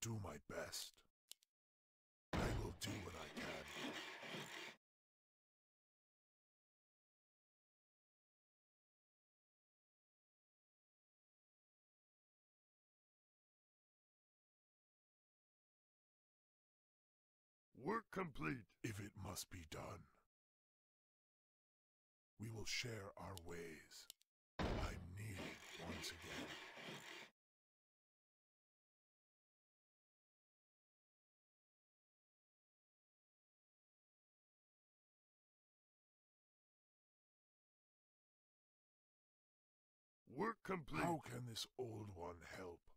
do my best. I will do what I can. Work complete. If it must be done, we will share our ways. I'm needed once again. Work complete. How can this old one help?